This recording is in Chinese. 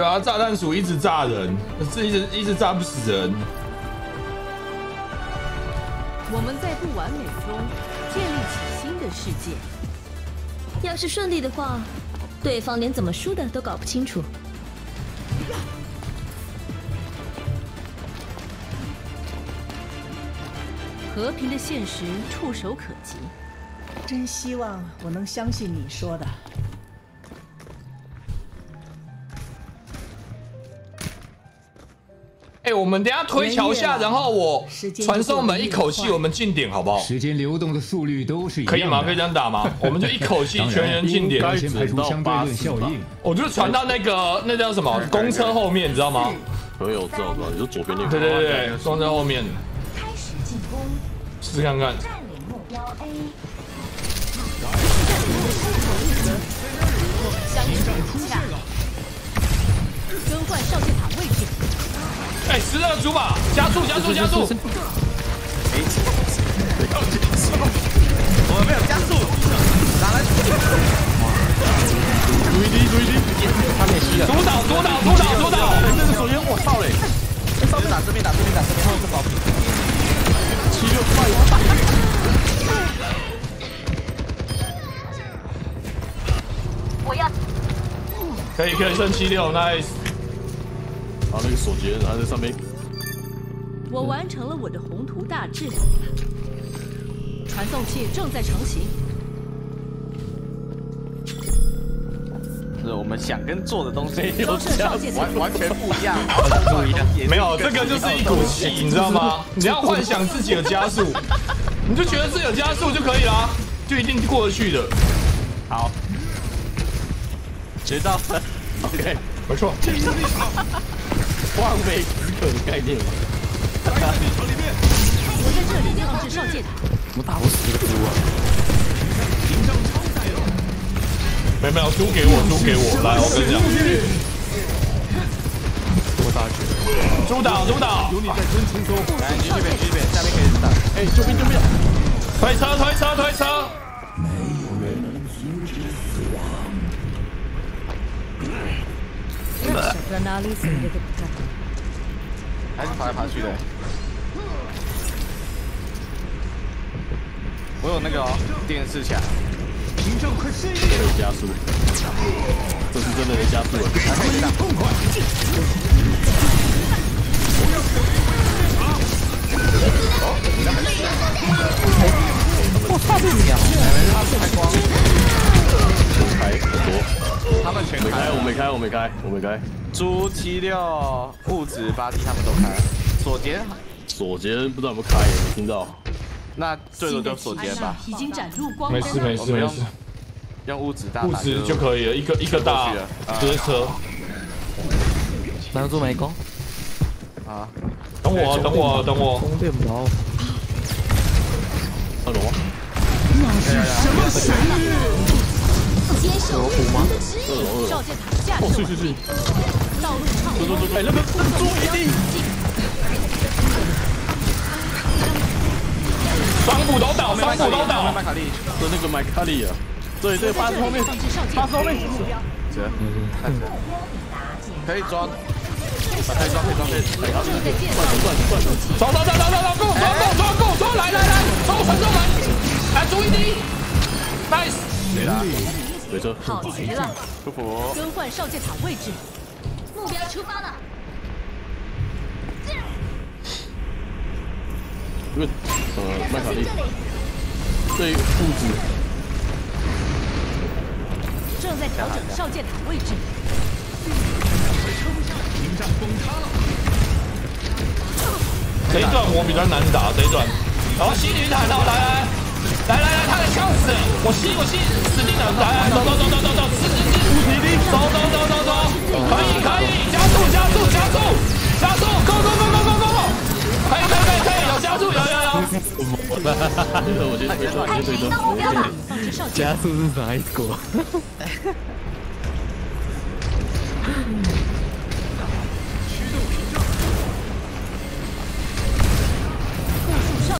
对啊，炸弹鼠一直炸人，是一直炸不死人。 我们在不完美中建立起新的世界。 要是顺利的话，对方连怎么输的都搞不清楚。 和平的现实触手可及。 真希望我能相信你说的。 哎，我们等一下推桥下，然后我传送门一口气，我们进点好不好？ 时间流动的速率都是一样的。 可以吗？可以这样打吗？我们就一口气全员进点。 先排除相对论效应。 我就传到那叫什么公车后面，你知道吗？ 可以，我知道，你就左边那个。 对对对，公车后面。 开始进攻， 试试看看。 占领目标 A。 相处融洽。更换少剑塔位置。 哎，12主马，加速！ 没加速，我们没有加速，哪来？注意力，他灭吸了。 主导！ 这个手烟，我操嘞！上面打这边，后面是保平。76快！ 我要。 可以剩76 ，nice。 然后那个手结还在上面。 我完成了我的宏图大志，传送器正在成型。 是我们想跟做的东西完全不一样， 没有，这个就是一股气，你知道吗？你要幻想自己有加速，你就觉得自己有加速就可以啦，就一定过得去的。 好，学到了 ，OK， 没错。 望梅止渴的概念嘛。 我在这里放置少剑塔。 我打不死这个猪啊！ 没有，猪给我，来，我跟你讲。 我打去。 猪岛。 有你在真轻松。来，继续边，下面可以打。哎，救命！ 推车。 还是爬来爬去的。我有那个电视墙。 真的有加速，这是真的有加速了。 还可以打更快。我操！这鸟！他开光。 开很多。 他们全开。 我没开。 猪76、物质8T 他们都开。锁结不知道有没有开，没听到。那最多就锁结吧。 已经展露光。 没事。 用物质就可以了，一个大直车。 男主没攻。 啊！ 等我。 攻变不着。 二楼。 什么神力？接受有虎吗？ 少剑塔下去。道路畅通。 哎，那个猪一定。 双斧都倒。 麦卡利， 是那个麦卡利啊。对，巴士后面， 这，看着，可以装，可以装， 走，够抓，来，走，传送门，来，注意力 ，nice， 对啦， 没错， 好极了， 舒服， 更换少剑塔位置， 目标出发了。 这个麦卡利，对物质。 正在调整少剑塔位置。 这一段我比较难打，这一段。然后吸女坦哦，来，他的枪死了，我吸，死定了，来，走，走，可以，加速，go，可以，有加速，有。 我觉得推车。 放置少剑塔。 加速是哪一国？